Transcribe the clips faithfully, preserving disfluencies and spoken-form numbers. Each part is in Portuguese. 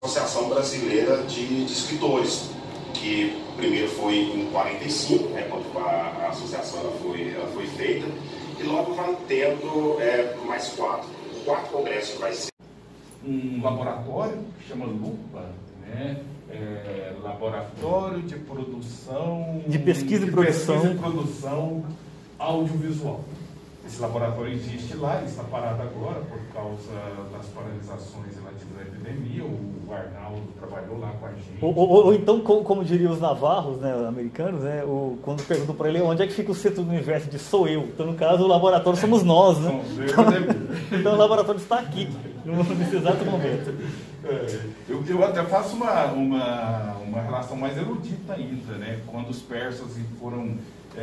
Associação Brasileira de, de Escritores, que primeiro foi em quarenta e cinco, né, quando a, a associação ela foi, ela foi feita, e logo vai tendo é, mais quatro. O quarto congresso vai ser um laboratório que chama LUPA, né? É, Laboratório de Produção... De Pesquisa e de Produção. Pesquisa e Produção Audiovisual. Esse laboratório existe lá, ele está parado agora por causa das paralisações relativas à epidemia. O Arnaldo trabalhou lá com a gente. Ou, ou, ou então, como, como diriam os navarros, né, americanos, né, o, quando perguntam para ele onde é que fica o centro do universo, de sou eu. Então, no caso, o laboratório somos nós, né? Então, então o laboratório está aqui, nesse exato momento. É, eu, eu até faço uma, uma, uma relação mais erudita ainda, né? Quando os persas foram...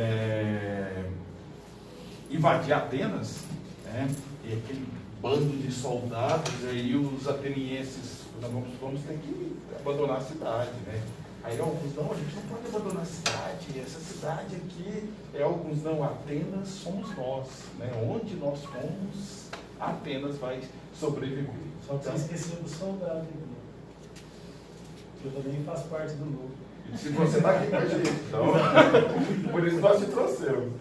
É, invadir Atenas, né? E aquele bando de soldados, e aí os atenienses, nós vamos, vamos ter que abandonar a cidade, né? Aí alguns, não, a gente não pode abandonar a cidade, essa cidade aqui, é alguns, não, Atenas somos nós, né? Onde nós fomos, Atenas vai sobreviver. Só que você esqueceu do soldado, que eu também faço parte do grupo. Se você está aqui com a gente, então, por isso nós te trouxemos.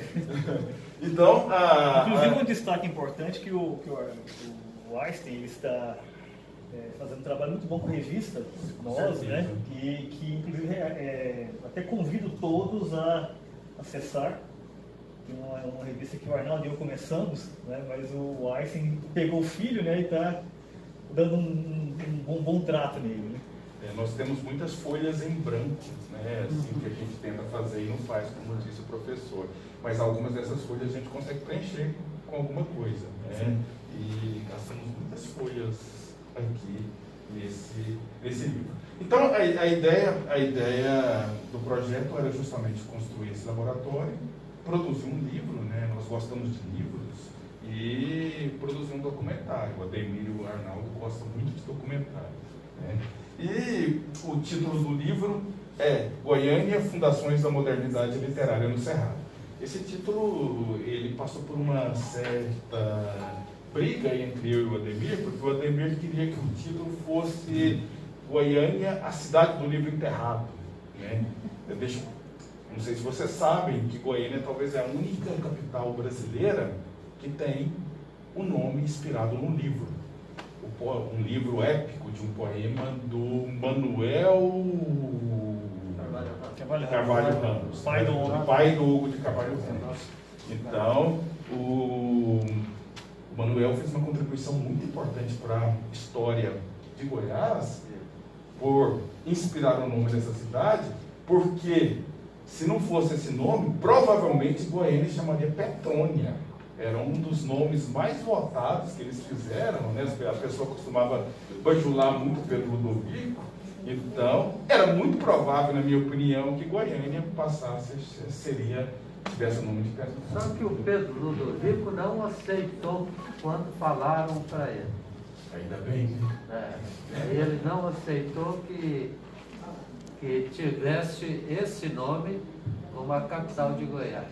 Então, a, Inclusive, a... um destaque importante que o, que o, o Einstein ele está é, fazendo um trabalho muito bom com a revista, nós, né? Que, que inclusive, é, até convido todos a acessar. Tem uma, uma revista que o Arnaldo e eu começamos, né? Mas o Einstein pegou o filho, né? E está dando um, um, um bom, bom trato nele, né? É, nós temos muitas folhas em branco, né, assim, que a gente tenta fazer e não faz, como disse o professor. Mas algumas dessas folhas a gente consegue preencher com alguma coisa, né? E gastamos muitas folhas aqui nesse, nesse livro. Então, a, a, ideia, a ideia do projeto era justamente construir esse laboratório, produzir um livro, né? Nós gostamos de livros, e produzir um documentário. O Ademir e o Arnaldo gostam muito de documentários, né? E o título do livro é Goiânia, Fundações da Modernidade Literária no Cerrado. Esse título, ele passou por uma certa briga entre eu e o Ademir, porque o Ademir queria que o título fosse Goiânia, a cidade do livro enterrado, né? Eu deixo, não sei se vocês sabem que Goiânia talvez é a única capital brasileira que tem o nome inspirado num livro. Um livro épico de um poema do Manuel Carvalho, Carvalho Ramos, pai do, né? pai do Hugo de Carvalho Ramos. Então, o Manuel fez uma contribuição muito importante para a história de Goiás, por inspirar o nome dessa cidade, porque se não fosse esse nome, provavelmente Goiânia chamaria Petrônia. Era um dos nomes mais votados que eles fizeram, né? A pessoa costumava bajular muito Pedro Ludovico. Então, era muito provável, na minha opinião, que Goiânia passasse, seria, tivesse o nome de Pedro. Só que o Pedro Ludovico não aceitou quando falaram para ele. Ainda bem, né? É, ele não aceitou que, que tivesse esse nome como a capital de Goiás.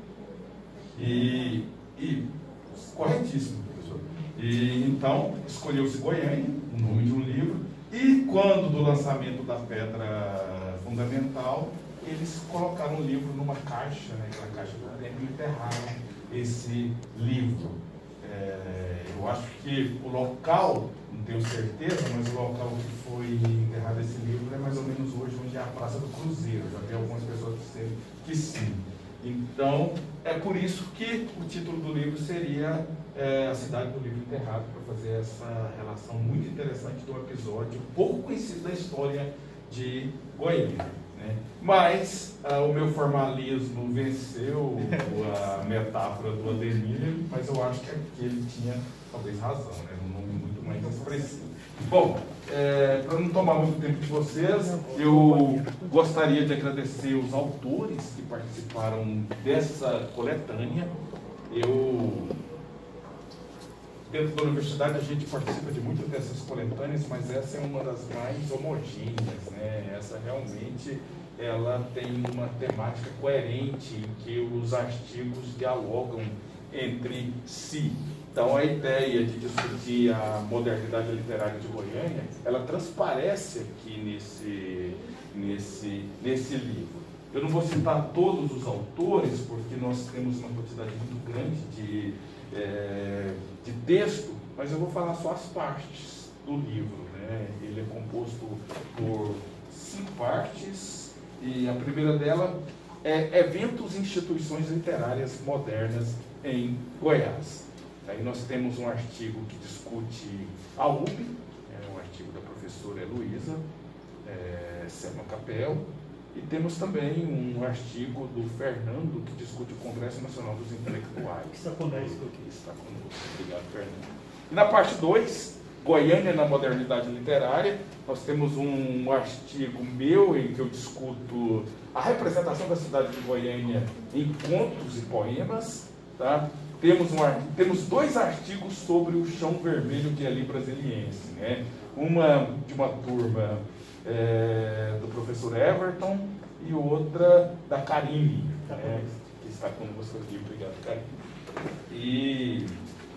E... E, corretíssimo, professor. E então, escolheu-se Goiânia, o nome de um livro, e quando do lançamento da Pedra Fundamental, eles colocaram o livro numa caixa, né, aquela caixa do tempo, e enterraram esse livro. É, eu acho que o local, não tenho certeza, mas o local que foi enterrado esse livro é mais ou menos hoje onde é a Praça do Cruzeiro. Já vi algumas pessoas dizendo que sim. Então, é por isso que o título do livro seria é, A Cidade do Livro Enterrado, para fazer essa relação muito interessante do episódio, pouco conhecido da história de Goiânia, né? Mas ah, o meu formalismo venceu a metáfora do Ademir, mas eu acho que aqui ele tinha talvez razão, né? Um nome muito mais expressivo. Bom, é, para não tomar muito tempo de vocês, eu gostaria de agradecer os autores que participaram dessa coletânea. Eu, dentro da universidade, a gente participa de muitas dessas coletâneas, mas essa é uma das mais homogêneas, né? Essa realmente, ela tem uma temática coerente, em que os artigos dialogam entre si. Então, a ideia de discutir a modernidade literária de Goiânia, ela transparece aqui nesse, nesse, nesse livro. Eu não vou citar todos os autores, porque nós temos uma quantidade muito grande de, é, de texto, mas eu vou falar só as partes do livro, né? Ele é composto por cinco partes, e a primeira dela é Eventos e Instituições Literárias Modernas em Goiás. Aí nós temos um artigo que discute a U B, é um artigo da professora Heloísa é, Selma Capel, e temos também um artigo do Fernando que discute o Congresso Nacional dos Intelectuais. Que está conosco aqui. Está conosco. Obrigado, Fernando. E na parte dois, Goiânia na Modernidade Literária, nós temos um artigo meu em que eu discuto a representação da cidade de Goiânia em contos e poemas, tá? Temos, um, temos dois artigos sobre o Chão Vermelho de Eli Brasiliense, né? Uma de uma turma é, do professor Everton e outra da Karine, né? Que está conosco aqui. Obrigado, Karine. E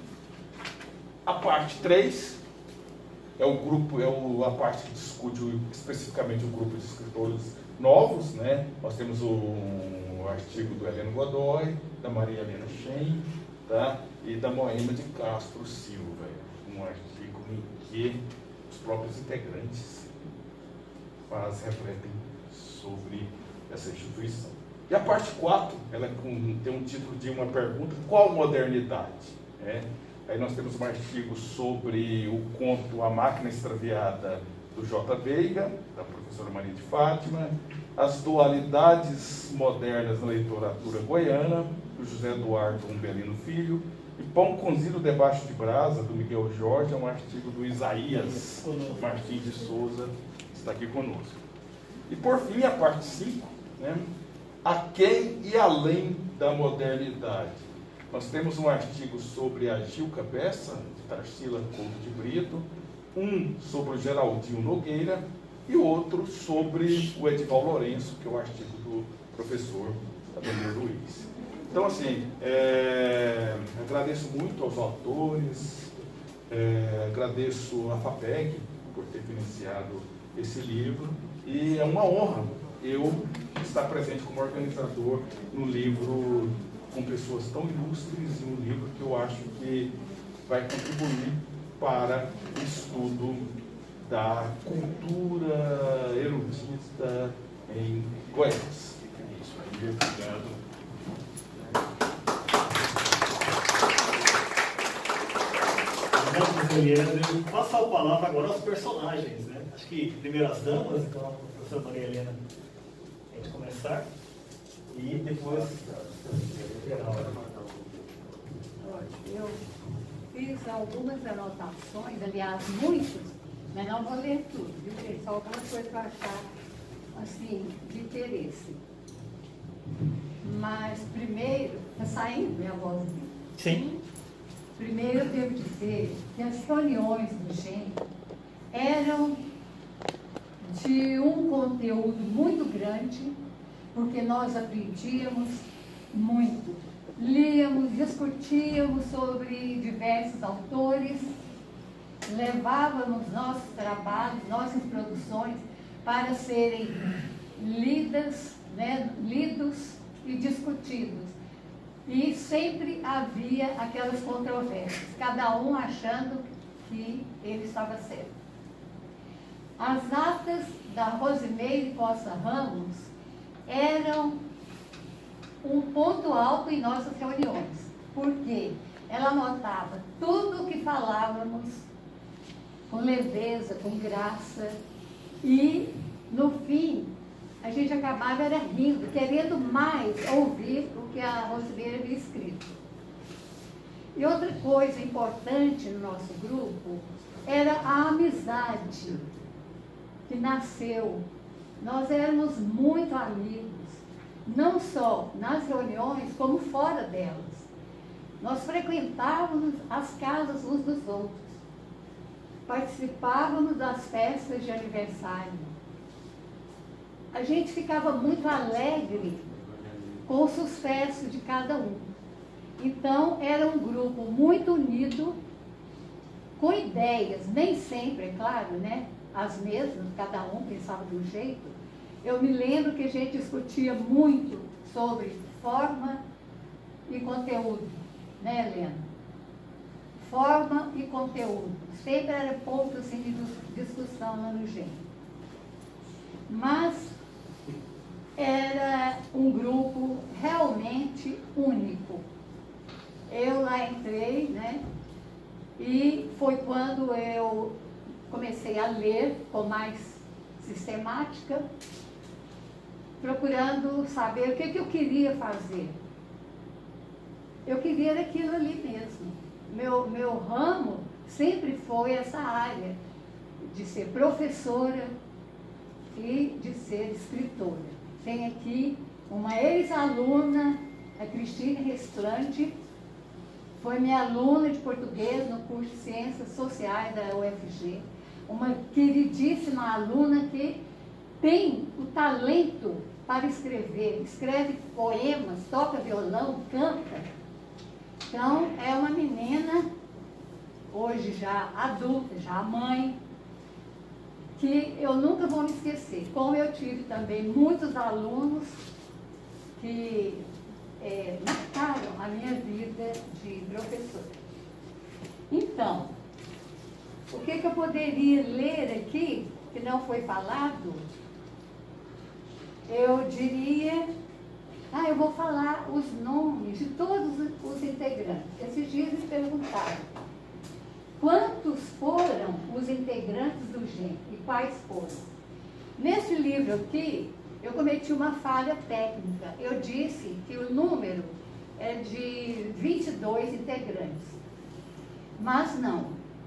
a parte três é o grupo, é o, a parte que discute o, especificamente o grupo de escritores novos, né? Nós temos o, um artigo do Heleno Godoy, da Maria Helena Shen, tá? E da Moema de Castro Silva, um artigo em que os próprios integrantes faz, refletem sobre essa instituição. E a parte quatro, ela é com, tem um título de uma pergunta: qual modernidade? É, aí nós temos um artigo sobre o conto A Máquina Extraviada, do J. Veiga, da professora Maria de Fátima, As Dualidades Modernas na Literatura Goiana, do José Eduardo Umbelino Filho, e Pão Cozido Debaixo de Brasa, do Miguel Jorge, é um artigo do Isaías Martins de Souza, que está aqui conosco. E por fim, a parte cinco, né? Aquém e além da modernidade. Nós temos um artigo sobre a Gilca Bessa, de Tarsila Couto de Brito, um sobre o Geraldinho Nogueira e outro sobre o Edival Lourenço, que é o artigo do professor Ademir Luiz. Então, assim, é, agradeço muito aos autores, é, agradeço a FAPEG por ter financiado esse livro, e é uma honra eu estar presente como organizador no livro com pessoas tão ilustres, e um livro que eu acho que vai contribuir para o estudo da cultura erudita em Goiás. Isso aí, obrigado. Eu vou passar a palavra agora aos personagens, né? Acho que primeiro as damas, então a professora Maria Helena, a gente começar, e depois eu fiz algumas anotações, aliás, muitas, mas não vou ler tudo, viu, gente? Só algumas coisas para achar, assim, de interesse. Mas, primeiro, está saindo minha voz aqui? Sim. Primeiro, eu devo dizer que as reuniões do G E M eram de um conteúdo muito grande, porque nós aprendíamos muito. Líamos, discutíamos sobre diversos autores, levávamos nossos trabalhos, nossas produções para serem lidas, né, lidos e discutidos. E sempre havia aquelas controvérsias, cada um achando que ele estava certo. As atas da Rosimeire Costa Ramos eram um ponto alto em nossas reuniões, porque ela anotava tudo o que falávamos com leveza, com graça, e no fim a gente acabava era rindo, querendo mais ouvir o que a Rosimeire havia escrito. E outra coisa importante no nosso grupo era a amizade que nasceu. Nós éramos muito amigos, não só nas reuniões, como fora delas. Nós frequentávamos as casas uns dos outros, participávamos das festas de aniversário. A gente ficava muito alegre com o sucesso de cada um. Então, era um grupo muito unido, com ideias, nem sempre, é claro, né? As mesmas, cada um pensava de um jeito. Eu me lembro que a gente discutia muito sobre forma e conteúdo, né, Helena? Forma e conteúdo. Sempre era ponto assim, de discussão lá no G E M. Mas era um grupo realmente único. Eu lá entrei, né? E foi quando eu comecei a ler com mais sistemática, procurando saber o que, que eu queria fazer. Eu queria aquilo ali mesmo. Meu, meu ramo sempre foi essa área de ser professora e de ser escritora. Tem aqui uma ex-aluna, a Cristina Restaurante, foi minha aluna de português no curso de Ciências Sociais da U F G, uma queridíssima aluna que tem o talento para escrever, escreve poemas, toca violão, canta. Então, é uma menina, hoje já adulta, já mãe, que eu nunca vou me esquecer. Como eu tive também muitos alunos que é, marcaram a minha vida de professora. Então, o que, que eu poderia ler aqui, que não foi falado? Eu diria, ah, eu vou falar os nomes de todos os integrantes. Esses dias me perguntaram, quantos foram os integrantes do G E M e quais foram? Nesse livro aqui, eu cometi uma falha técnica. Eu disse que o número é de vinte e dois integrantes. Mas não.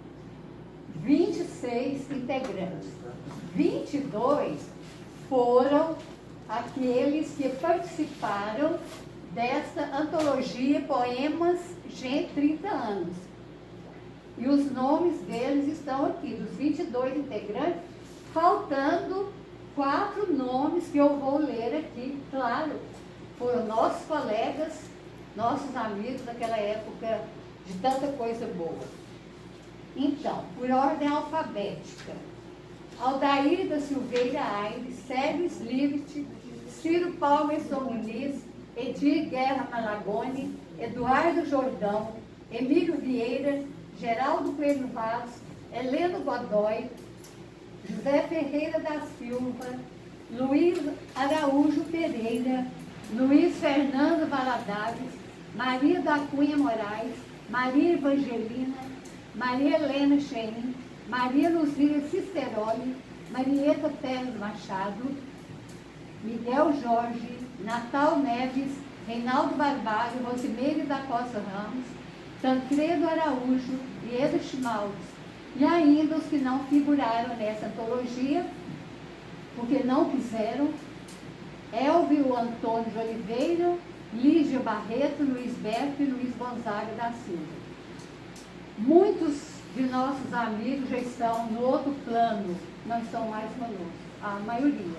vinte e seis integrantes. vinte e dois foram aqueles que participaram desta antologia Poemas G E M trinta anos. E os nomes deles estão aqui, dos vinte e dois integrantes, faltando quatro nomes que eu vou ler aqui. Claro, foram nossos colegas, nossos amigos daquela época de tanta coisa boa. Então, por ordem alfabética, Aldair da Silveira Aires, Sérgio Slivit, Ciro Palmerson Muniz, Edir Guerra Malagone, Eduardo Jordão, Emílio Vieira, Geraldo Coelho Vaz, Heleno Godoy, José Ferreira da Silva, Luiz Araújo Pereira, Luiz Fernando Valadares, Maria da Cunha Moraes, Maria Evangelina, Maria Helena Scheinin, Maria Luzia Ciceroli, Marieta Pérez Machado, Miguel Jorge, Natal Neves, Reinaldo Barbalho, Rosimeire da Costa Ramos, Tancredo Araújo e Edo Schmaltz. E ainda os que não figuraram nessa antologia, porque não quiseram, Elvio Antônio de Oliveira, Lígia Barreto, Luiz Berto e Luiz Gonzaga da Silva. Muitos de nossos amigos já estão no outro plano, não estão mais conosco, a maioria.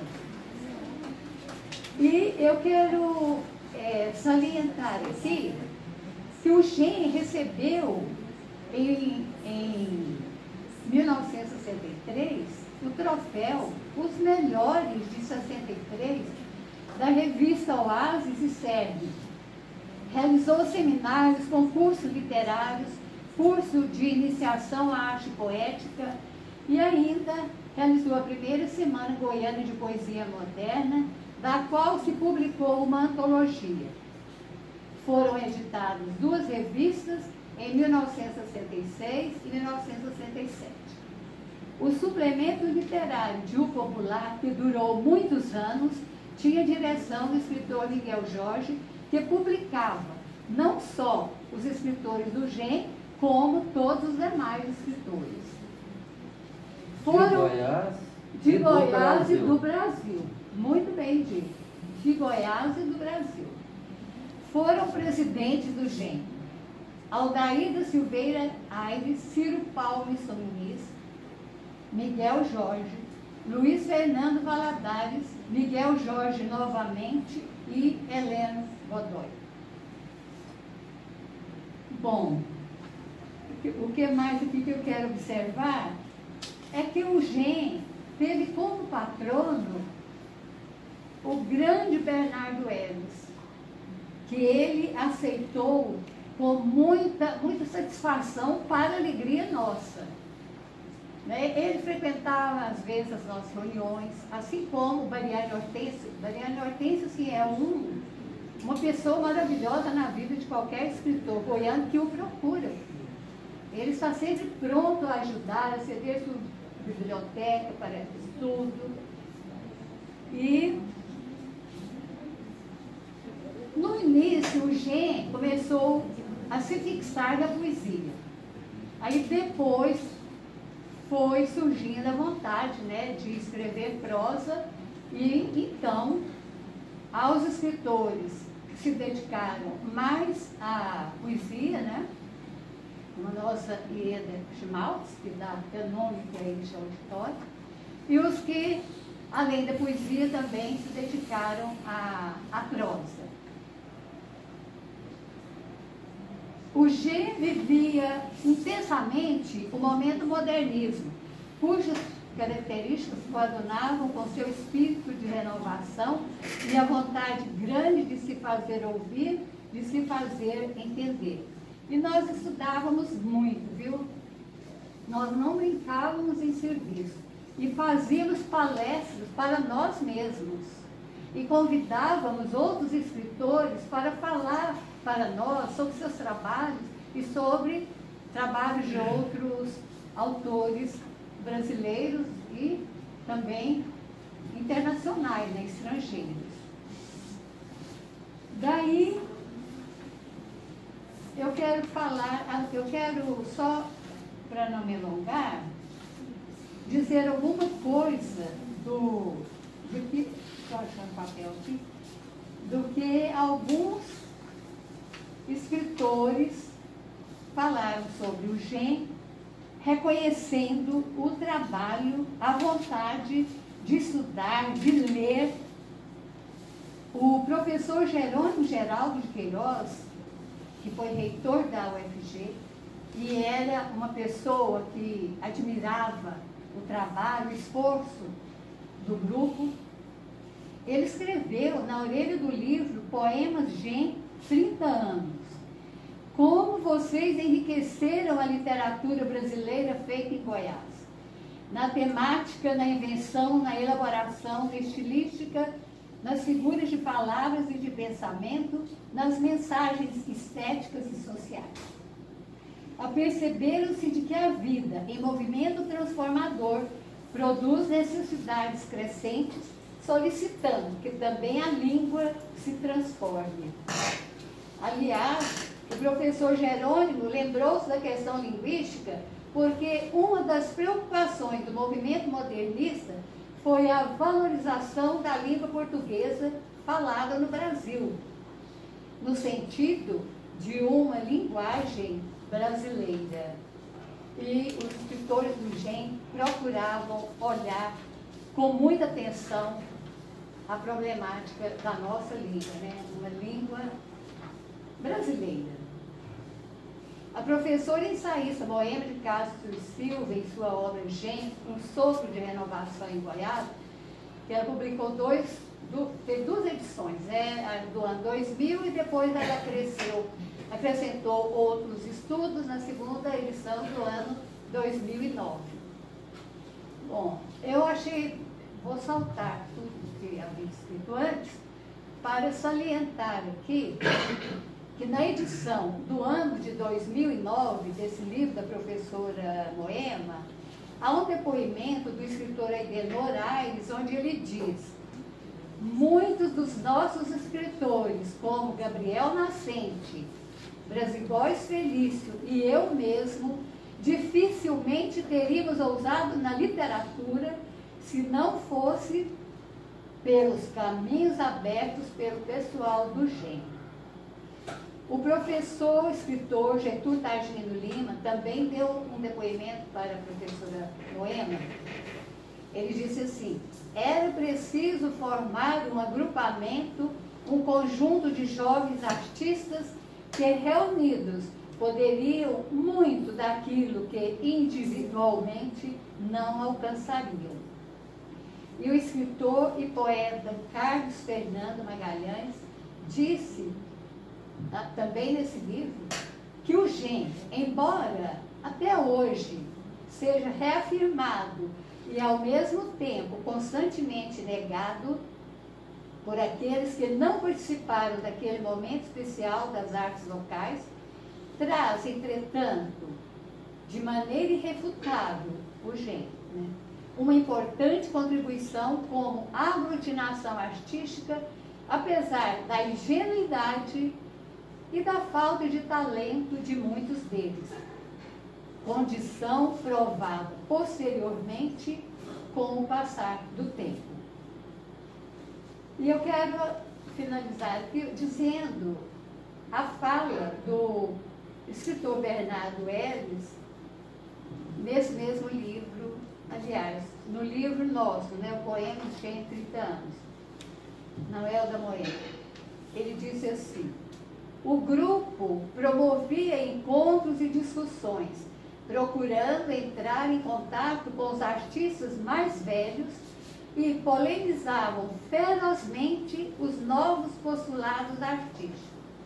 E eu quero é, salientar aqui que o G E M recebeu em, em mil novecentos e sessenta e três o troféu Os Melhores de sessenta e três da revista Oasis e Serve. Realizou seminários, concursos literários, curso de iniciação à arte poética e ainda realizou a primeira Semana Goiana de Poesia Moderna, da qual se publicou uma antologia. Foram editadas duas revistas em mil novecentos e sessenta e seis e mil novecentos e sessenta e sete. O suplemento literário de O Popular, que durou muitos anos, tinha direção do escritor Miguel Jorge, que publicava não só os escritores do G E M, como todos os demais escritores. Foram de Goiás, de e, Goiás do e do Brasil. Muito bem dito. De Goiás e do Brasil. Foram presidentes do G E M Aldair da Silveira Aires, Ciro Palmerson Muniz, Miguel Jorge, Luiz Fernando Valadares, Miguel Jorge novamente e Heleno Godoy. Bom, o que mais aqui que eu quero observar é que o Gen teve como patrono o grande Bernardo Ellis, que ele aceitou com muita, muita satisfação para a alegria nossa. Né? Ele frequentava, às vezes, as nossas reuniões, assim como Mariane Hortência. Mariane Hortência, assim, é um, uma pessoa maravilhosa na vida de qualquer escritor goiano que o procura. Ele está sempre pronto a ajudar, a ceder sua biblioteca para estudo. E, no início, o Gen começou a se fixar na poesia. Aí, depois, foi surgindo a vontade, né, de escrever prosa, e então, aos escritores que se dedicaram mais à poesia, né, como a nossa Ieda Schmaltz, que dá canônica a este auditório, e os que, além da poesia, também se dedicaram à, à prosa. O Gen vivia intensamente o momento modernismo, cujas características coadunavam com seu espírito de renovação e a vontade grande de se fazer ouvir, de se fazer entender. E nós estudávamos muito, viu? Nós não brincávamos em serviço e fazíamos palestras para nós mesmos e convidávamos outros escritores para falar para nós sobre seus trabalhos e sobre trabalhos de outros autores brasileiros e também internacionais, né, estrangeiros. Daí, eu quero falar, eu quero só, para não me alongar, dizer alguma coisa do, do que, deixa eu achar um papel aqui, do que alguns escritores falaram sobre o Gen, reconhecendo o trabalho, a vontade de estudar, de ler. O professor Jerônimo Geraldo de Queiroz, que foi reitor da U F G, e era uma pessoa que admirava o trabalho, o esforço do grupo, ele escreveu na orelha do livro Poemas Gen, trinta anos. Como vocês enriqueceram a literatura brasileira feita em Goiás. Na temática, na invenção, na elaboração, na estilística, nas figuras de palavras e de pensamento, nas mensagens estéticas e sociais. Aperceberam-se de que a vida, em movimento transformador, produz necessidades crescentes, solicitando que também a língua se transforme. Aliás, o professor Jerônimo lembrou-se da questão linguística porque uma das preocupações do movimento modernista foi a valorização da língua portuguesa falada no Brasil, no sentido de uma linguagem brasileira. E os escritores do Gen procuravam olhar com muita atenção a problemática da nossa língua, né? Uma língua brasileira. A professora ensaísta Moema de Castro Silva, em sua obra Gen, Um Sopro de Renovação em Goiás, que ela publicou dois, do, teve duas edições, né, do ano dois mil, e depois ela cresceu, acrescentou outros estudos na segunda edição do ano dois mil e nove. Bom, eu achei, vou saltar tudo que havia escrito antes, para salientar aqui que na edição do ano de dois mil e nove, desse livro da professora Moema, há um depoimento do escritor Aidenor Aires, onde ele diz: muitos dos nossos escritores, como Gabriel Nascente, Brasilóis Felício e eu mesmo, dificilmente teríamos ousado na literatura se não fosse pelos caminhos abertos pelo pessoal do Gen. O professor, escritor Getúlio Targino Lima também deu um depoimento para a professora Moema. Ele disse assim: era preciso formar um agrupamento, um conjunto de jovens artistas que, reunidos poderiam muito daquilo que individualmente não alcançariam. E o escritor e poeta Carlos Fernando Magalhães disse, também nesse livro, que o G E M, embora até hoje seja reafirmado e ao mesmo tempo constantemente negado por aqueles que não participaram daquele momento especial das artes locais, traz, entretanto, de maneira irrefutável, o G E M, né, uma importante contribuição como aglutinação artística, apesar da ingenuidade e da falta de talento de muitos deles, condição provada posteriormente com o passar do tempo. E eu quero finalizar aqui dizendo a fala do escritor Bernardo Ellis, nesse mesmo livro, aliás, no livro nosso, né, o Poema de cento e trinta anos, Noel da Moeda. Ele disse assim: o grupo promovia encontros e discussões, procurando entrar em contato com os artistas mais velhos e polemizavam ferozmente os novos postulados artísticos.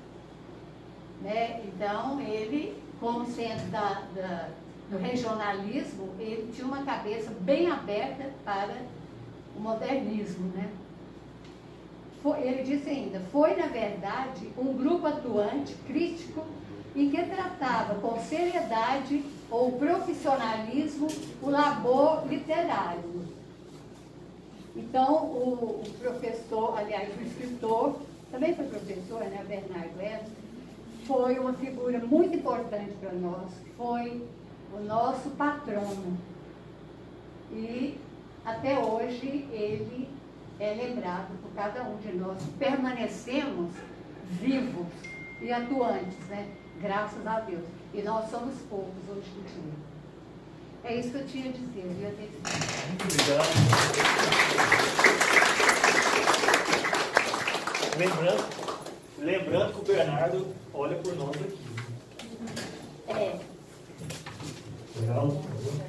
Né? Então, ele, como sendo da, da, do regionalismo, ele tinha uma cabeça bem aberta para o modernismo. Né? Foi, ele disse ainda, foi, na verdade, um grupo atuante, crítico, em que tratava com seriedade ou profissionalismo o labor literário. Então, o, o professor, aliás, o escritor, também foi professor, né, Bernardo Ellis, foi uma figura muito importante para nós, foi o nosso patrono. E, até hoje, ele é lembrado por cada um de nós. Permanecemos vivos e atuantes, né? Graças a Deus. E nós somos poucos hoje em dia. É isso que eu tinha a dizer. Eu ia ter... Muito obrigado. Lembrando, lembrando que o Bernardo olha por nós aqui. É. Legal, por favor.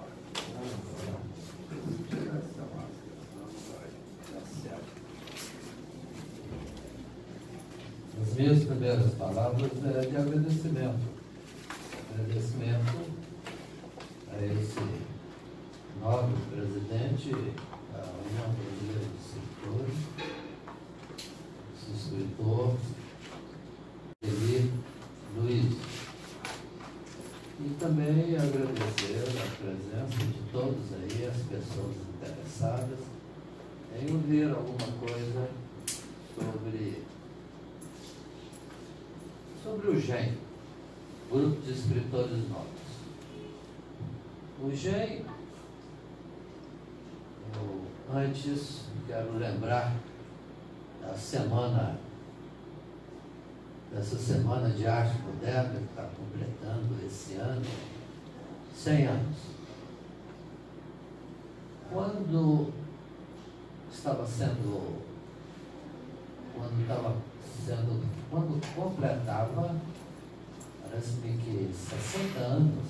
As minhas primeiras palavras é de agradecimento. Agradecimento a esse nobre presidente da União Brasileira de Escritores, esse escritor, Eli Luiz. E também agradecer a presença de todos aí, as pessoas interessadas em ouvir alguma coisa sobre, sobre o G E M, Grupo de Escritores Novos. O G E M, eu antes quero lembrar da semana, dessa Semana de Arte Moderna, que está completando esse ano, cem anos. Quando estava sendo, quando estava sendo, quando completava, parece-me que sessenta anos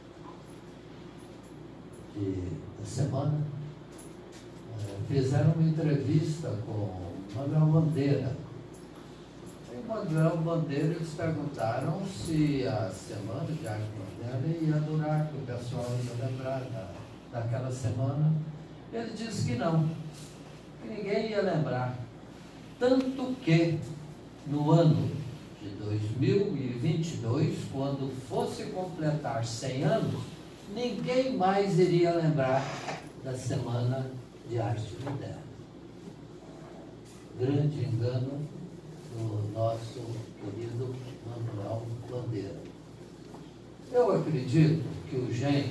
de, da semana, fizeram uma entrevista com Manuel Bandeira. E Manuel Bandeira, eles perguntaram se a Semana de Arte Moderna ia durar, que o pessoal ia lembrar da, daquela semana. Ele disse que não, que ninguém ia lembrar. Tanto que, no ano de dois mil e vinte e dois, quando fosse completar cem anos, ninguém mais iria lembrar da Semana de Arte Moderna. Grande engano do nosso querido Manuel Bandeira. Eu acredito que o G E M,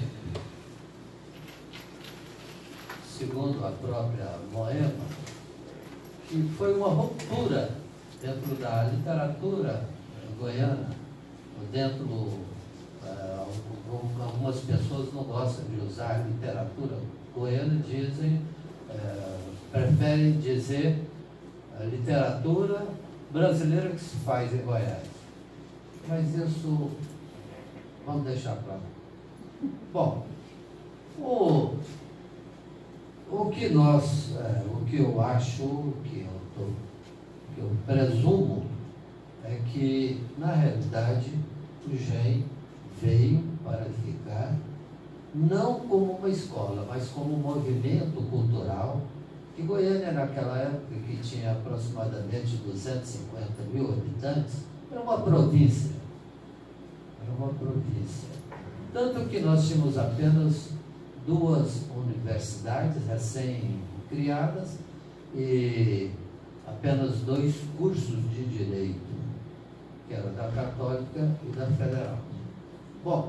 segundo a própria Moema, que foi uma ruptura dentro da literatura goiana, dentro, uh, algumas pessoas não gostam de usar literatura goiana, dizem, uh, preferem dizer a literatura brasileira que se faz em Goiás. mas isso vamos deixar para lá. Bom, o, o que nós, é, o que eu acho, que eu, tô, que eu presumo, é que, na realidade, o G E M veio para ficar, não como uma escola, mas como um movimento cultural, que Goiânia, naquela época, que tinha aproximadamente duzentos e cinquenta mil habitantes, era uma província. Era uma província. Tanto que nós tínhamos apenas duas universidades recém-criadas e apenas dois cursos de direito, que era da Católica e da Federal. Bom,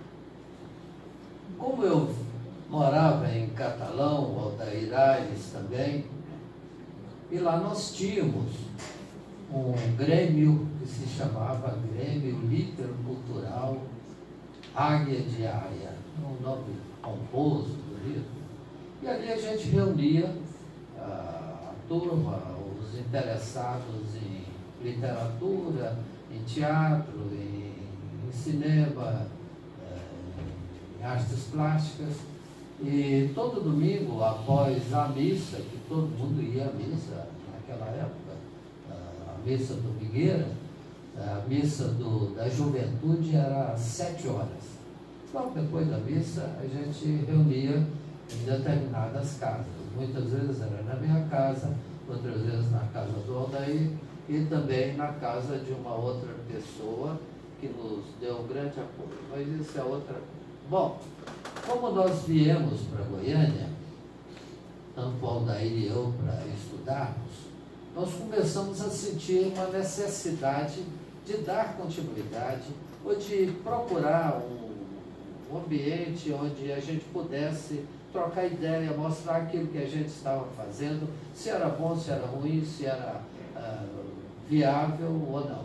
como eu morava em Catalão, Aldair Aires também, e lá nós tínhamos um grêmio que se chamava Grêmio Literocultural Águia de Aia, um nome pomposo, bonito. E ali a gente reunia a, a turma, os interessados em literatura, em teatro, em, em cinema, em artes plásticas. E todo domingo, após a missa, que todo mundo ia à missa naquela época, a missa domingueira, a missa do, da juventude era às sete horas. Logo depois da missa, a gente reunia em determinadas casas. Muitas vezes era na minha casa, outras vezes na casa do Aldair e também na casa de uma outra pessoa que nos deu um grande apoio. Mas isso é outra coisa. Bom, como nós viemos para Goiânia, tanto o Aldair e eu, para estudarmos, nós começamos a sentir uma necessidade de dar continuidade ou de procurar um, um ambiente onde a gente pudesse trocar ideia, mostrar aquilo que a gente estava fazendo, se era bom, se era ruim, se era uh, viável ou não.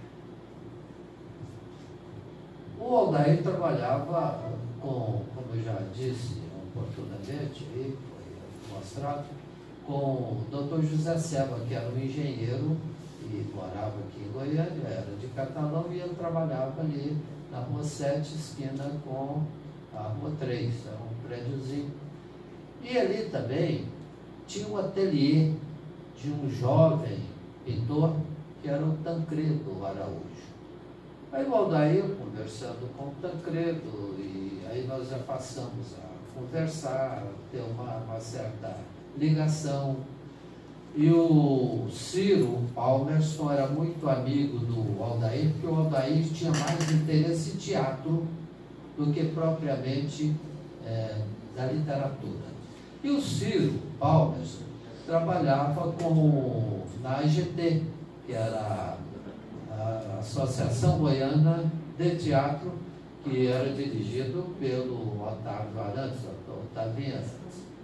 O Aldair trabalhava com, como eu já disse oportunamente, aí foi mostrado, com o doutor José Seva, que era um engenheiro e morava aqui em Goiânia, era de Catalão, e ele trabalhava ali na Rua sete, esquina com a Rua três, era um prédiozinho. E ali também tinha um ateliê de um jovem pintor, que era o Tancredo Araújo. Aí o Aldair, conversando com o Tancredo, e aí nós já passamos a conversar, a ter uma, uma certa ligação. E o Ciro Palmerston era muito amigo do Aldair, porque o Aldair tinha mais interesse em teatro do que propriamente é, da literatura. E o Ciro Palmerston trabalhava com, na A G T, que era a Associação Goiana de Teatro, que era dirigido pelo Otávio Arantes, Otavinho Arantes.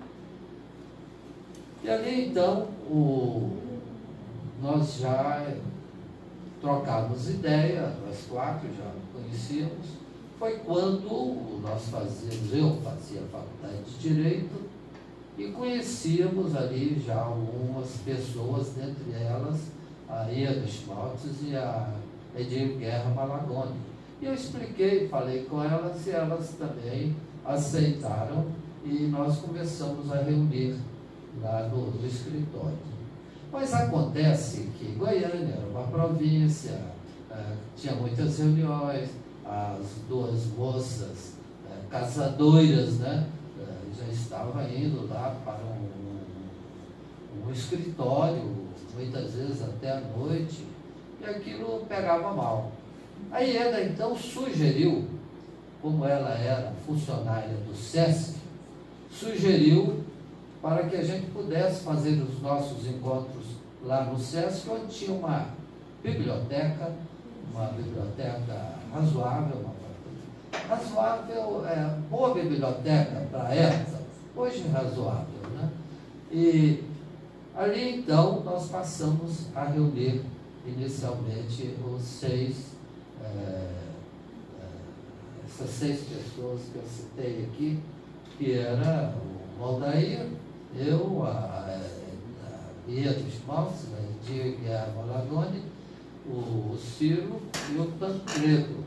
E ali, então, o, nós já trocávamos ideia, nós quatro já conhecíamos. Foi quando nós fazíamos, eu fazia faculdade de Direito, e conhecíamos ali já algumas pessoas, dentre elas a Ieda Schmaltz e a Edir Guerra Malagoni. E eu expliquei, falei com elas e elas também aceitaram, e nós começamos a reunir lá no, no escritório. Mas acontece que Goiânia era uma província, eh, tinha muitas reuniões, as duas moças eh, casadoras, né, eh, já estavam indo lá para um, um escritório, muitas vezes até à noite, e aquilo pegava mal. A Ieda então sugeriu, como ela era funcionária do SESC, sugeriu para que a gente pudesse fazer os nossos encontros lá no SESC, onde tinha uma biblioteca, uma biblioteca razoável, uma razoável, é, boa biblioteca para a época, hoje razoável, né? E ali então nós passamos a reunir inicialmente os seis, é, é, essas seis pessoas que eu citei aqui, que era o Aldair, eu, a, a Ieda Schmaltz, a Edir Guerra Malagoni, o Ciro e o Tancredo.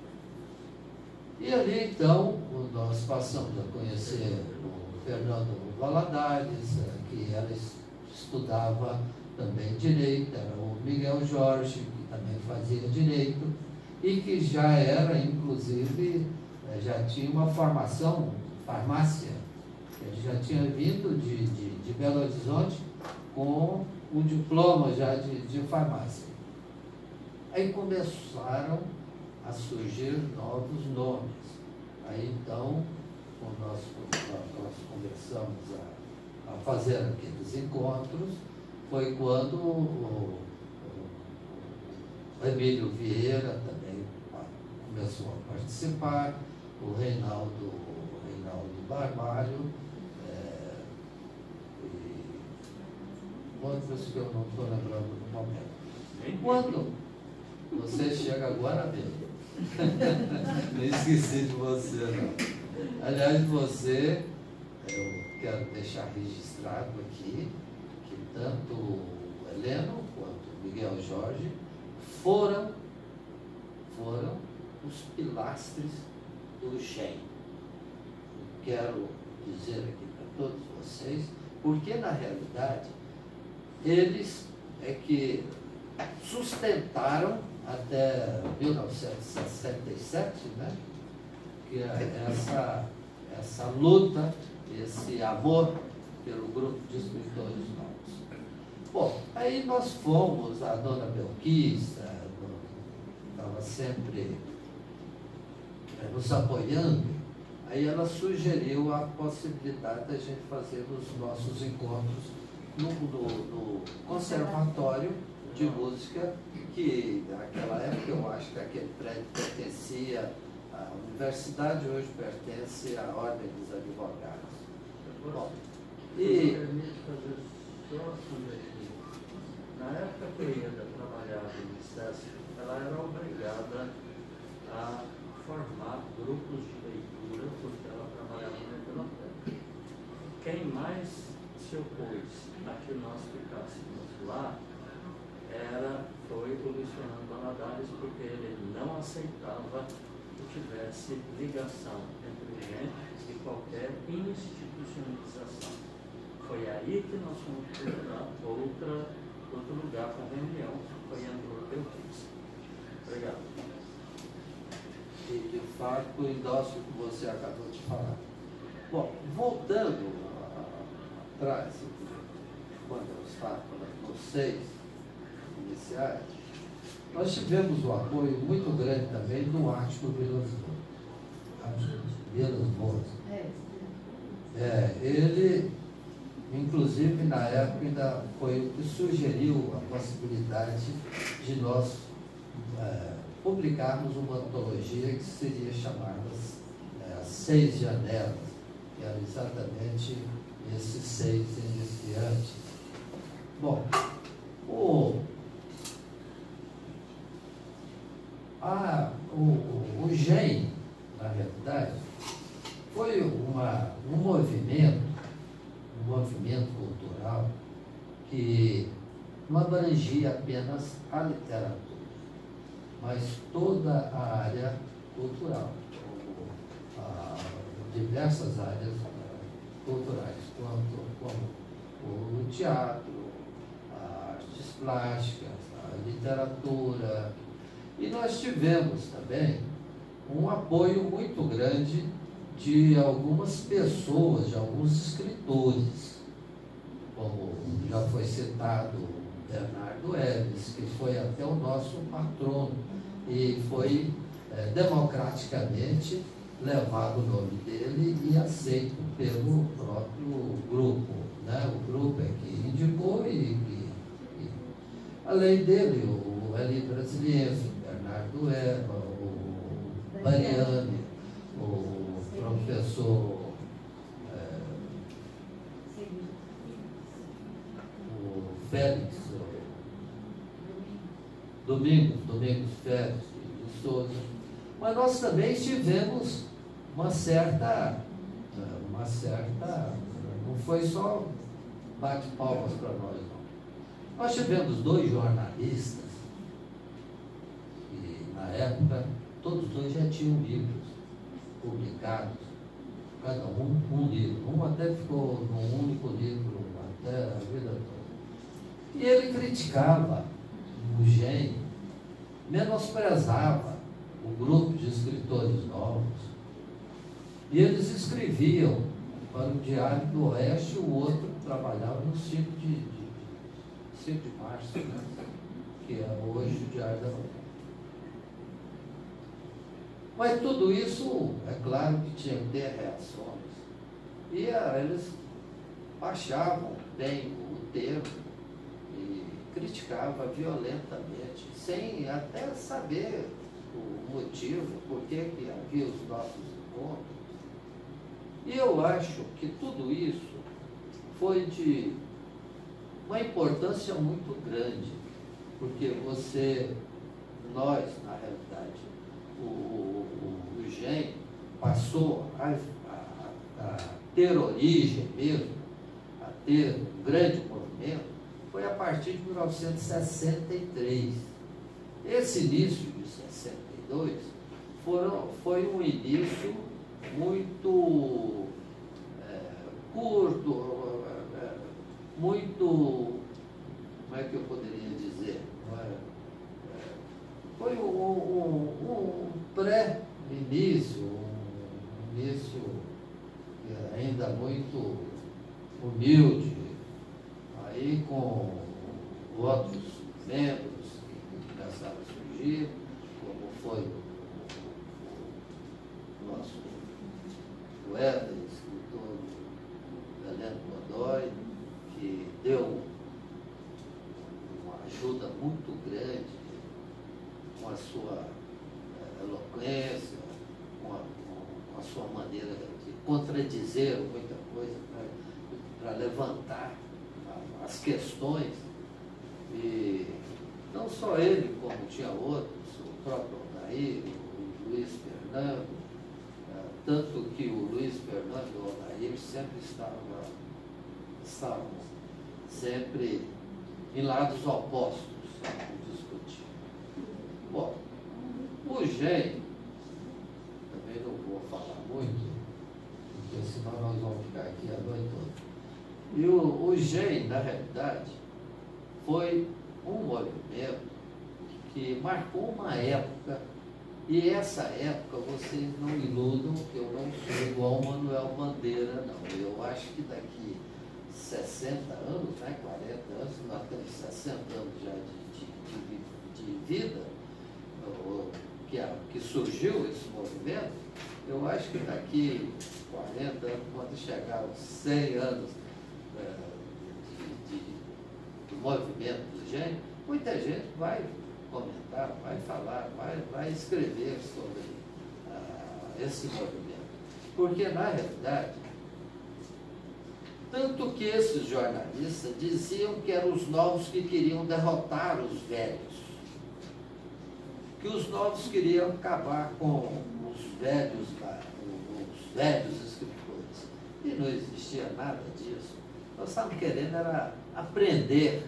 E ali, então, nós passamos a conhecer o Fernando Valadares, que era, estudava também Direito, era o Miguel Jorge, que também fazia Direito, e que já era, inclusive, já tinha uma formação farmácia. Ele já tinha vindo de, de, de Belo Horizonte com um diploma já de, de farmácia. Aí começaram a surgir novos nomes. Aí então, nós, nós começamos a, a fazer aqueles encontros, foi quando o, o Emílio Vieira também começou a participar, o Reinaldo, o Reinaldo Barbalho, é, e outros que eu não estou lembrando no momento. Quando você chega agora mesmo, não esqueci de você, não. Aliás, você, eu quero deixar registrado aqui que tanto o Heleno quanto o Miguel Jorge foram, foram os pilastres do G E M. Quero dizer aqui para todos vocês, porque na realidade eles é que sustentaram até mil novecentos e sessenta e sete, né, que essa, essa luta, esse amor pelo grupo de escritores novos. Bom, aí nós fomos, a dona Belquista estava sempre é, nos apoiando, aí ela sugeriu a possibilidade da gente fazer os nossos encontros no, no, no Conservatório de Música, que naquela época eu acho que aquele prédio pertencia à universidade, hoje pertence à Ordem dos Advogados. Bom, e permite fazer só uma sugestão. Na época que a Ieda trabalhava no Ministério, ela era obrigada a formar grupos de leitura, porque ela trabalhava na biblioteca. Quem mais se opôs a que nós ficássemos lá era, foi o Luiz Fernando Valadares, porque ele não aceitava que tivesse ligação entre gente e qualquer institucionalização. Foi aí que nós fomos procurar outra, outro lugar para reunião, foi em Andor Belquista. Obrigado. E de fato, endosso o que você acabou de falar. Bom, voltando atrás, quando eu estava nos seis iniciais, nós tivemos um apoio muito grande também do Ático Vilas Boas. Ático Vilas Boas. É, ele, inclusive, na época, ainda foi o que sugeriu a possibilidade de nós é, publicarmos uma antologia que seria chamada é, As Seis Janelas, que era exatamente esses seis iniciantes. Bom, o, a, o, o G E M, na realidade, foi uma, um movimento, um movimento cultural que não abrangia apenas a literatura, mas toda a área cultural, a, diversas áreas culturais, quanto, como o teatro, as artes plásticas, a literatura. E nós tivemos também um apoio muito grande de algumas pessoas, de alguns escritores, como já foi citado Bernardo Eves, que foi até o nosso patrono e foi é, democraticamente levado o nome dele e aceito pelo próprio grupo, né? O grupo é que indicou e, e, e além dele, o Eli Brasiliense, o Bernardo Eva, o Mariane, o professor é, o Félix, o Domingos, Domingos Félix de Souza. Mas nós também tivemos uma certa, uma certa, não foi só bate palmas para nós, não. Nós tivemos dois jornalistas época, todos dois já tinham livros publicados, cada um um livro. Um até ficou num único livro até a vida toda. E ele criticava o Gen, menosprezava o grupo de escritores novos. E eles escreviam para o Diário do Oeste, o outro trabalhava no cinco de, de, cinco de março, né? Que é hoje o Diário da Noite. Mas tudo isso, é claro que tinha que ter reações. E ah, eles achavam bem o termo e criticavam violentamente, sem até saber o motivo, por que que havia os nossos encontros. E eu acho que tudo isso foi de uma importância muito grande, porque você, nós, na realidade, o, o, o Gen passou a, a, a ter origem mesmo, a ter um grande movimento, foi a partir de mil novecentos e sessenta e três. Esse início de sessenta e dois foram, foi um início muito é, curto, é, muito, como é que eu poderia dizer? É, foi um, um, um pré-início, um início ainda muito humilde, aí com outros membros que começaram a surgir, como foi o nosso poeta e escritor Heleno Godoy, que deu uma ajuda muito grande com a sua eh, eloquência, com a, com a sua maneira de contradizer muita coisa, para levantar a, as questões. E não só ele, como tinha outros, o próprio Aldair, o Luiz Fernando, eh, tanto que o Luiz Fernando e o Aldair sempre estavam, estavam sempre em lados opostos, discutindo. Bom, o Gen, também não vou falar muito, porque senão nós vamos ficar aqui a noite toda. E o, o Gen, na realidade, foi um movimento que marcou uma época, e essa época vocês não iludam que eu não sou igual o Manuel Bandeira, não. Eu acho que daqui sessenta anos, né, quarenta anos, nós temos sessenta anos já de, de, de, de vida, que, a, que surgiu esse movimento. Eu acho que daqui quarenta anos, quando chegar aos cem anos é, de, de, do movimento do Gen, muita gente vai comentar, vai falar, vai, vai escrever sobre uh, esse movimento. Porque, na realidade, tanto que esses jornalistas diziam que eram os novos que queriam derrotar os velhos, que os novos queriam acabar com os velhos, os velhos escritores. E não existia nada disso. Nós estávamos querendo era aprender,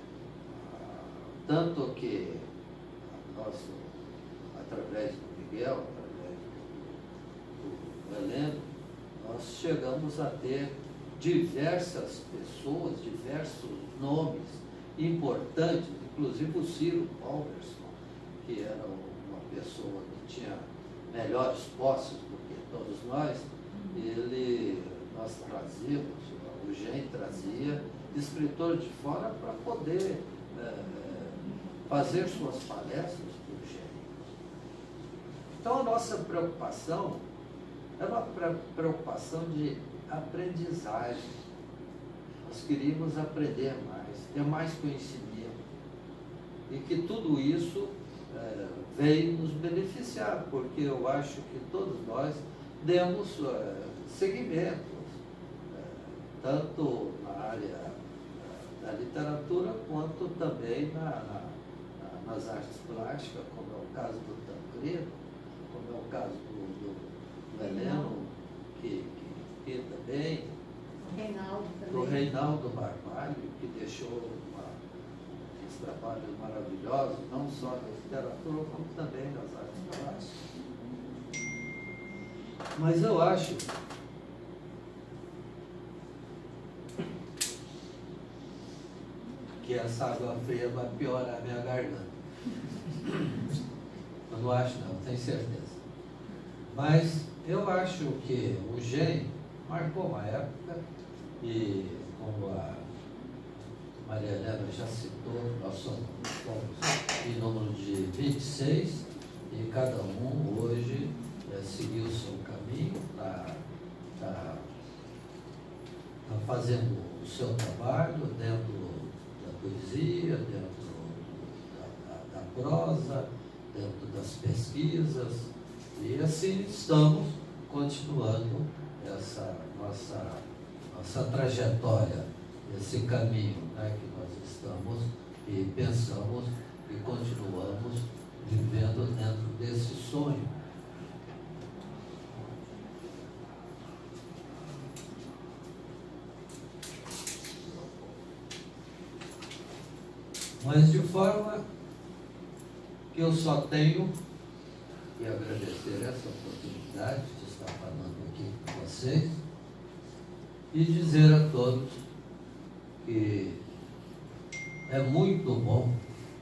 tanto que nosso, através do Miguel, através do, do Heleno, nós chegamos a ter diversas pessoas, diversos nomes importantes, inclusive o Ciro Palmerson, que era uma pessoa que tinha melhores posses do que todos nós. Ele, nós trazíamos, o Gen trazia escritores de fora para poder é, fazer suas palestras para o Gen. Então a nossa preocupação era uma preocupação de aprendizagem. Nós queríamos aprender mais, ter mais conhecimento, e que tudo isso é, veio nos beneficiar, porque eu acho que todos nós demos é, seguimento, é, tanto na área da literatura, quanto também na, na, na, nas artes plásticas, como é o caso do Tancredo, como é o caso do, do, do Heleno, que, que, que também, Reinaldo também. do Reinaldo Barbalho, que deixou uma trabalhos maravilhosos, não só da literatura, como também das artes plásticas. Mas eu acho que essa água fria vai piorar a minha garganta. Eu não acho não, tenho certeza. Mas eu acho que o Gen marcou uma época e, como a Maria Helena já citou, nós somos, somos em número de vinte e seis e cada um hoje é, seguiu o seu caminho, está tá, tá fazendo o seu trabalho dentro da poesia, dentro da, da, da prosa, dentro das pesquisas, e assim estamos continuando essa nossa, nossa trajetória, esse caminho, né, que nós estamos e pensamos e continuamos vivendo dentro desse sonho. Mas de forma que eu só tenho que agradecer essa oportunidade de estar falando aqui com vocês e dizer a todos que é muito bom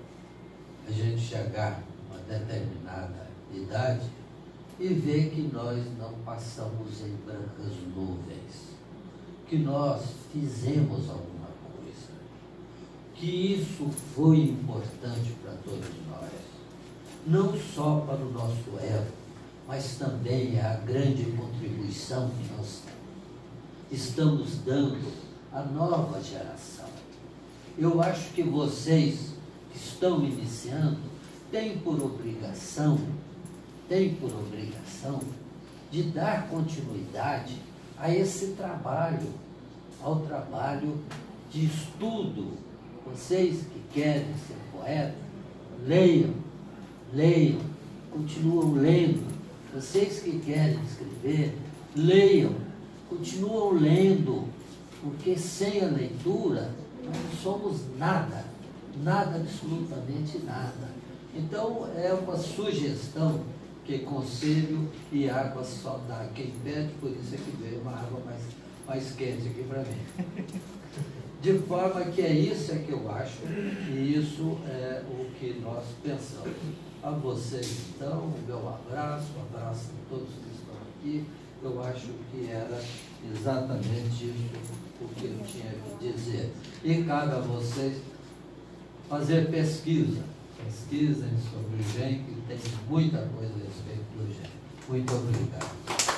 a gente chegar a uma determinada idade e ver que nós não passamos em brancas nuvens, que nós fizemos alguma coisa, que isso foi importante para todos nós, não só para o nosso ego, mas também é a grande contribuição que nós estamos dando à nova geração. Eu acho que vocês que estão iniciando têm por obrigação, têm por obrigação de dar continuidade a esse trabalho, ao trabalho de estudo. Vocês que querem ser poetas, leiam, leiam, continuam lendo. Vocês que querem escrever, leiam, continuam lendo, porque sem a leitura não somos nada, nada, absolutamente nada. Então é uma sugestão que conselho e água só dá quem pede, por isso é que veio uma água mais, mais quente aqui para mim. De forma que é isso é que eu acho, e isso é o que nós pensamos. A vocês, então, o meu abraço, um abraço a todos que estão aqui. Eu acho que era exatamente isso o que eu tinha que dizer. E cabe a vocês fazer pesquisa. Pesquisem sobre o Gen, que tem muita coisa a respeito do Gen. Muito obrigado.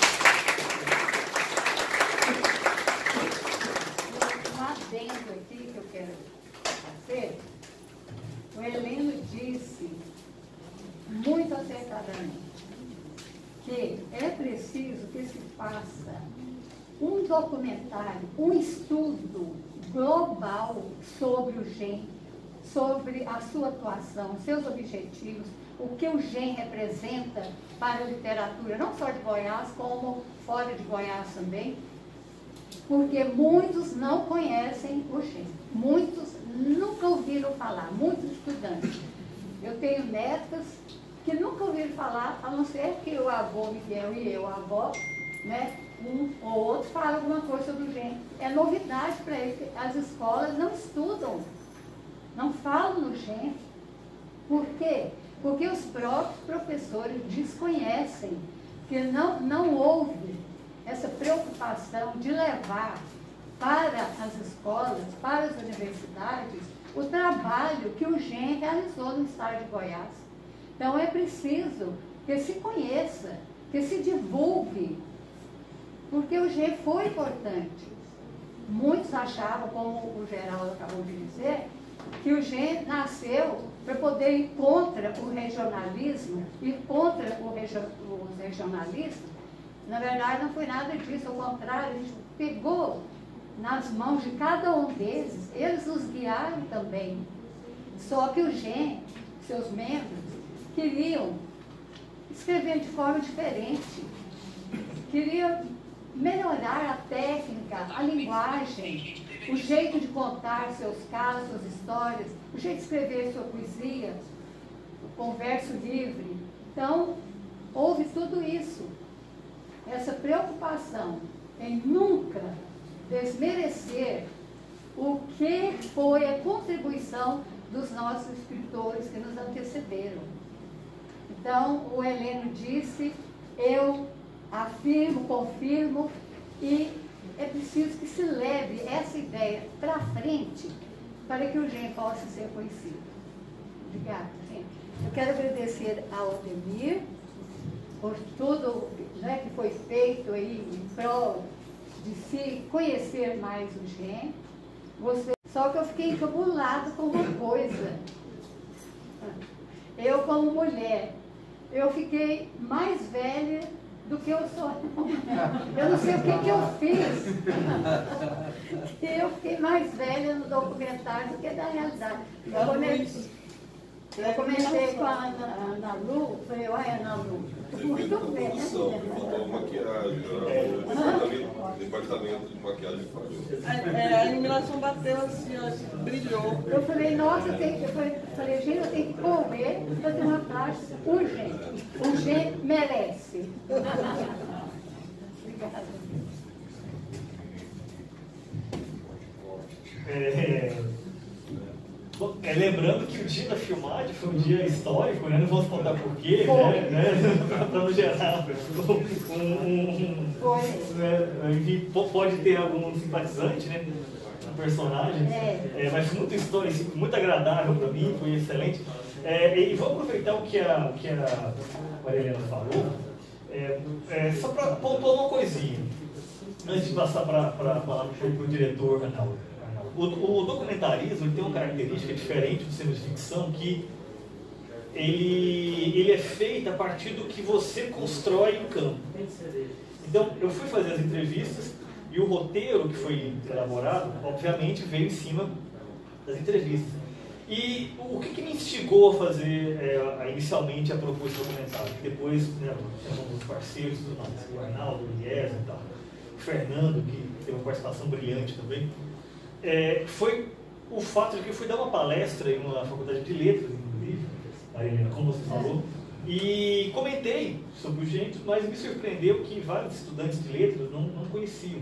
Um adendo aqui que eu quero fazer. O Heleno disse, muito acertadamente, que é preciso que se faça um documentário, um estudo global sobre o Gen, sobre a sua atuação, seus objetivos, o que o Gen representa para a literatura, não só de Goiás, como fora de Goiás também, porque muitos não conhecem o Gen, muitos nunca ouviram falar, muitos estudantes. Eu tenho netas que nunca ouviram falar, a não ser que o avô Miguel e eu, a avó, né, um ou outro fala alguma coisa sobre o Gen. É novidade para eles, as escolas não estudam, não falam no Gen. Por quê? Porque os próprios professores desconhecem, que não, não houve essa preocupação de levar para as escolas, para as universidades, o trabalho que o Gen realizou no estado de Goiás. Então é preciso que se conheça, que se divulgue, porque o Gen foi importante. Muitos achavam, como o Geraldo acabou de dizer, que o Gen nasceu para poder ir contra o regionalismo, ir contra o regio, os regionalistas. Na verdade, não foi nada disso, ao contrário, a gente pegou nas mãos de cada um deles, eles nos guiaram também. Só que o Gen, seus membros, queriam escrever de forma diferente, queriam melhorar a técnica, a linguagem, o jeito de contar seus casos, suas histórias, o jeito de escrever sua poesia, com verso livre. Então, houve tudo isso. Essa preocupação em nunca desmerecer o que foi a contribuição dos nossos escritores que nos antecederam. Então, o Heleno disse, eu afirmo, confirmo, e é preciso que se leve essa ideia para frente para que o Gen possa ser conhecido. Obrigada, gente. Eu quero agradecer ao Ademir por tudo, né, que foi feito aí em prol de se conhecer mais o Gen. Você... Só que eu fiquei encabulado com uma coisa. Eu, como mulher, eu fiquei mais velha do que eu sou. Eu não sei o que, que eu fiz. Eu fiquei mais velha no documentário do que na realidade. Eu comentei, eu comentei com a Ana, Ana Lu, falei, olha, Ana Lu, muito bem, né? Faltou maquiagem, o departamento de maquiagem falhou. É, a iluminação bateu assim, ó, brilhou. Eu falei, nossa, eu, tenho, eu falei, falei, gente, eu tenho que correr e fazer uma parte urgente. O Gen merece. Obrigada. É, é, lembrando que o dia da filmagem foi um dia histórico, né? Não vamos contar porquê, né? né? Para não gerar um, um, um, né? Enfim, pode ter algum simpatizante, né? Um personagem, é. É, mas foi muito histórico, muito agradável para mim, foi excelente. É, e vou aproveitar o que a, o que a Maria Helena falou, é, é, só para pontuar uma coisinha, antes de passar para falar para o diretor, Arnaldo. O, o documentarismo ele tem uma característica diferente do cinema de ficção, que ele, ele é feito a partir do que você constrói em campo. Então, eu fui fazer as entrevistas e o roteiro que foi elaborado, obviamente, veio em cima das entrevistas. E o que, que me instigou a fazer é, inicialmente a proposta documental? Depois, né, chamamos os parceiros, tudo mais, o Arnaldo, o Ies e tal, o Fernando, que teve uma participação brilhante também. É, foi o fato de que eu fui dar uma palestra em uma faculdade de letras, inclusive, Marilena, como você falou, e comentei sobre o Gen, mas me surpreendeu que vários estudantes de letras não, não conheciam.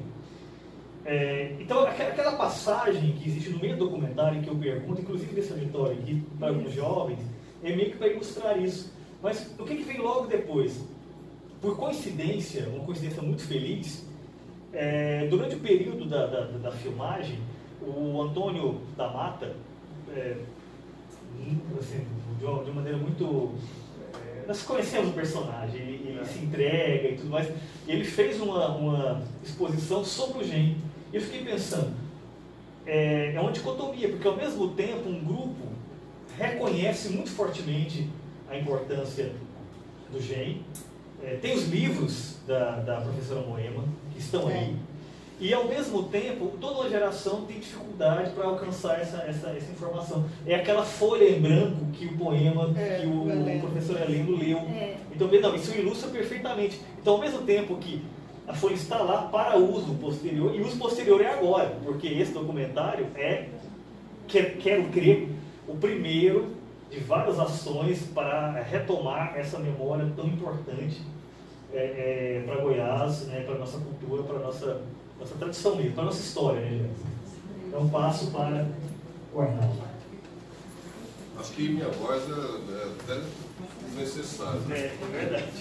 É, então, aquela passagem que existe no meio do documentário, que eu pergunto, inclusive desse auditório aqui, para alguns jovens, é meio que para ilustrar isso. Mas o que, que veio logo depois? Por coincidência, uma coincidência muito feliz, é, durante o período da, da, da filmagem, o Antônio da Mata, é, assim, de, uma, de uma maneira muito... É, nós conhecemos o personagem, ele, ele se entrega e tudo mais, e ele fez uma, uma exposição sobre o Gen. E eu fiquei pensando, é, é uma dicotomia, porque ao mesmo tempo um grupo reconhece muito fortemente a importância do Gen, é, tem os livros da, da professora Moema, que estão aí, e ao mesmo tempo toda uma geração tem dificuldade para alcançar essa, essa, essa informação. É aquela folha em branco que o poema é, que o, o professor Heleno leu. É. Então, não, isso ilustra perfeitamente. Então, ao mesmo tempo que a folha está lá para uso posterior, e uso posterior é agora, porque esse documentário é, quer, quero crer, o primeiro de várias ações para retomar essa memória tão importante é, é, para Goiás, né, para a nossa cultura, para a nossa, nossa tradição mesmo, para a nossa história. Né, então, passo para o Arnaldo. Acho que minha voz é, é até desnecessária. É, é verdade.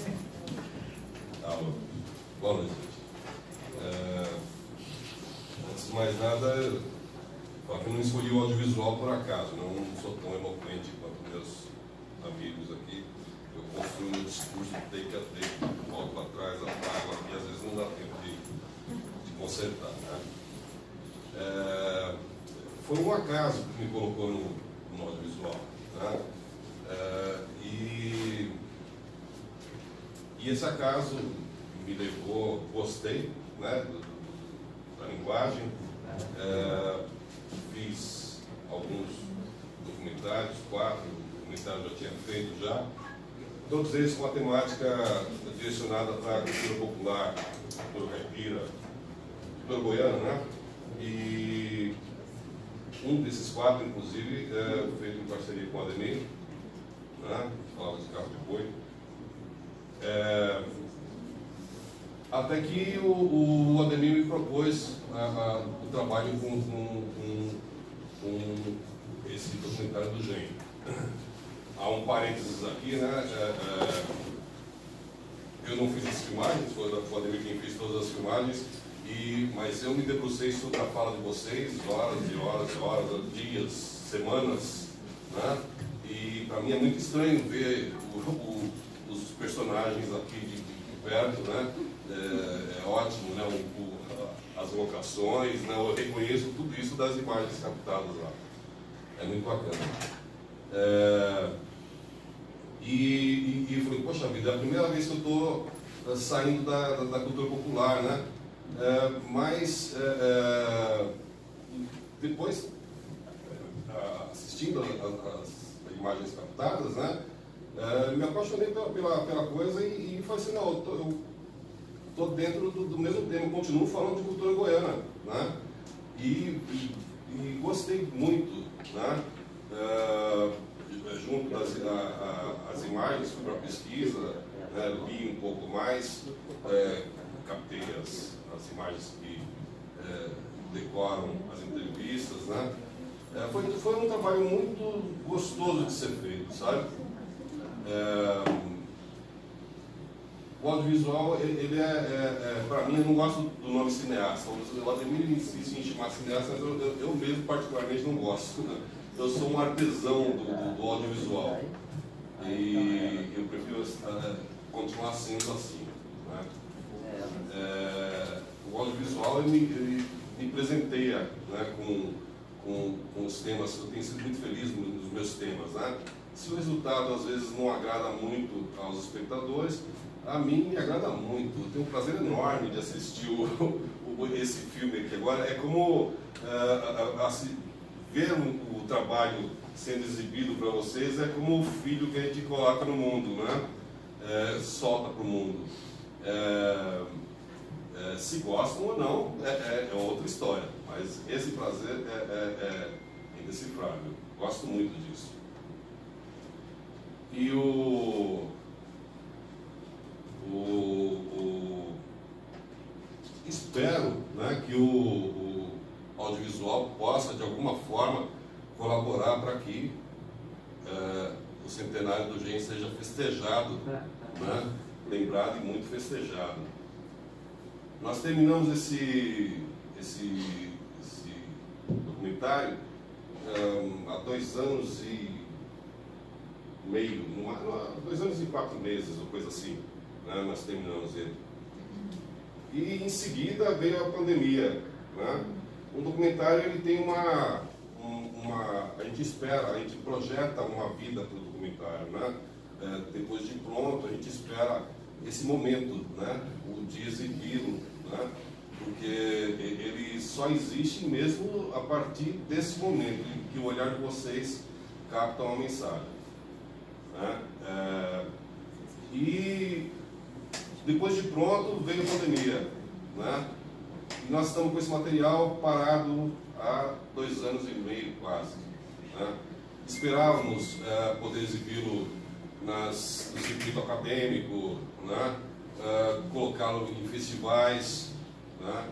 Ah, boa noite, gente. É, antes de mais nada, só que eu não escolhi o audiovisual por acaso, não sou tão eloquente quanto meus amigos aqui. Eu construo meu discurso take a take, volto para trás, apago aqui, às vezes não dá tempo de, de consertar. Né? É, foi um acaso que me colocou no, no audiovisual. Né? É, e, e esse acaso me levou, gostei, né, da linguagem. É, fiz alguns documentários, quatro documentários eu já tinha feito já, todos eles com a temática direcionada para a cultura popular, cultura caipira, cultura goiana, né? E um desses quatro, inclusive, é feito em parceria com o Ademir, né? Falava de carro de boi. É, até que o, o Ademir me propôs a, a, o trabalho com, com, com, com esse documentário do Gen. Há um parênteses aqui, né? É, é, eu não fiz as filmagens, foi o Ademir quem fez todas as filmagens, e, mas eu me debrucei sobre a fala de vocês, horas e horas e horas, dias, semanas, né? E para mim é muito estranho ver o, o, os personagens aqui de, de perto, né? É, é ótimo, né? O, o, as locações, né? Eu reconheço tudo isso das imagens captadas lá. É muito bacana. É, e, e, e eu falei, poxa vida, é a primeira vez que eu estou uh, saindo da, da, da cultura popular, né? É, mas é, é, depois, uh, assistindo as imagens captadas, né? É, me apaixonei pela, pela, pela coisa e, e falei assim, não, eu estou dentro do, do mesmo tema, continuo falando de cultura goiana, né? E, e, e gostei muito, né? É, junto das a, a, as imagens, fui para a pesquisa, né, li um pouco mais, é, captei as, as imagens que é, decoram as entrevistas, né? É, foi, foi um trabalho muito gostoso de ser feito, sabe? É, o audiovisual, ele é, é, é para mim, eu não gosto do nome cineasta. O Ademir insiste em chamar cineasta, mas eu, eu, eu mesmo particularmente não gosto, né? Eu sou um artesão do, do, do audiovisual e eu prefiro uh, continuar sendo assim, né? É, o audiovisual ele, ele me presenteia, né, com, com, com os temas. Eu tenho sido muito feliz nos meus temas, né? Se o resultado às vezes não agrada muito aos espectadores, a mim me agrada muito. Eu tenho um prazer enorme de assistir o, o, esse filme aqui. Agora é como uh, assim, ver o, o trabalho sendo exibido para vocês é como o filho que a gente coloca no mundo, né? É, solta para o mundo. É, é, se gostam ou não, é, é, é outra história. Mas esse prazer é, é, é indecifrável. Gosto muito disso. E o, o, o espero, né, que o, o audiovisual possa, de alguma forma, colaborar para que é, o centenário do Gen seja festejado, né, lembrado e muito festejado. Nós terminamos esse, esse, esse documentário um, há dois anos e meio, numa, numa, dois anos e quatro meses, ou coisa assim, né, nós terminamos ele. E em seguida veio a pandemia, né? Um documentário ele tem uma, uma, a gente espera, a gente projeta uma vida para o documentário, né? É, depois de pronto, a gente espera esse momento, né? O de exibi-lo, né? Porque ele só existe mesmo a partir desse momento em que o olhar de vocês capta uma mensagem, né? É, e depois de pronto veio a pandemia, né? E nós estamos com esse material parado há dois anos e meio quase, né? Esperávamos é, poder exibi-lo nas, no circuito acadêmico, né? É, colocá-lo em festivais, né?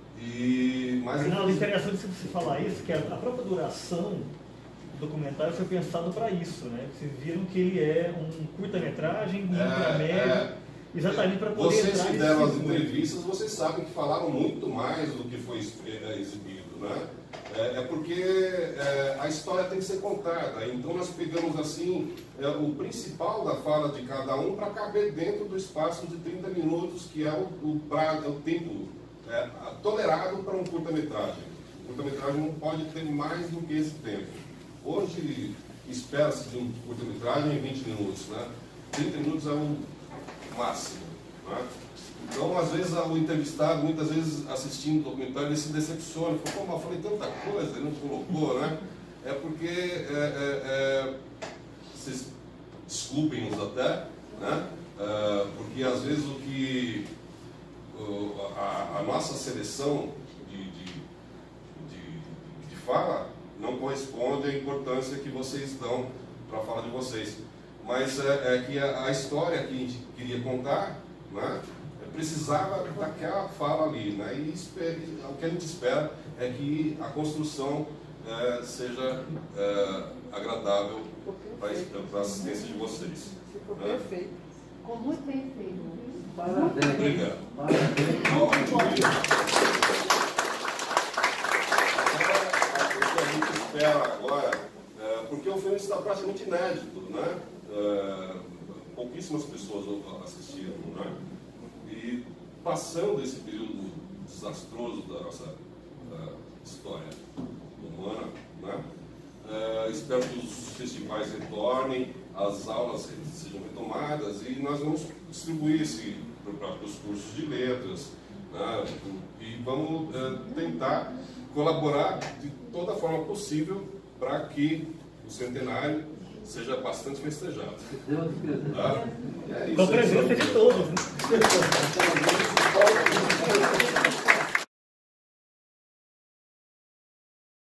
E, mas não, é interessante você falar isso, que a, a própria duração do documentário foi pensado para isso, né? Vocês viram que ele é um curta-metragem, um é, médio, é, exatamente para poder vocês entrar que deram as circuito. entrevistas, vocês sabem que falaram muito mais do que foi exibido, né? É, é porque é, a história tem que ser contada, então nós pegamos assim é, o principal da fala de cada um para caber dentro do espaço de trinta minutos, que é o, o, pra, é o tempo é, tolerado para um curta-metragem. O curta-metragem não pode ter mais do que esse tempo. Hoje espera-se de um curta-metragem em vinte minutos, né? trinta minutos é o máximo, né? Então, às vezes, o entrevistado, muitas vezes, assistindo o documentário, ele se decepciona. Fala, pô, mas eu falei tanta coisa, ele não colocou, né? É porque, é, é, é, vocês desculpem-nos até, né? É, porque, às vezes, o que... O, a, a nossa seleção de, de, fala não corresponde à importância que vocês dão para a fala de vocês. Mas é, é que a, a história que a gente queria contar, né, precisava daquela fala ali. Né, e espere, o que a gente espera é que a construção é, seja é, agradável para a assistência de vocês. Ficou Né? perfeito. Ficou muito bem feito. Parabéns. Obrigado. Parabéns. O que a gente espera agora, é, porque o filme está praticamente inédito, né? É, pouquíssimas pessoas assistiram, né? E passando esse período desastroso da nossa da história humana, né? É, espero que os festivais retornem, as aulas sejam retomadas e nós vamos distribuir esse para os cursos de letras, né? E vamos é, tentar colaborar de toda forma possível para que o centenário seja bastante festejado. Deus quiser. Tá? E é isso, Com a presença de todos, né?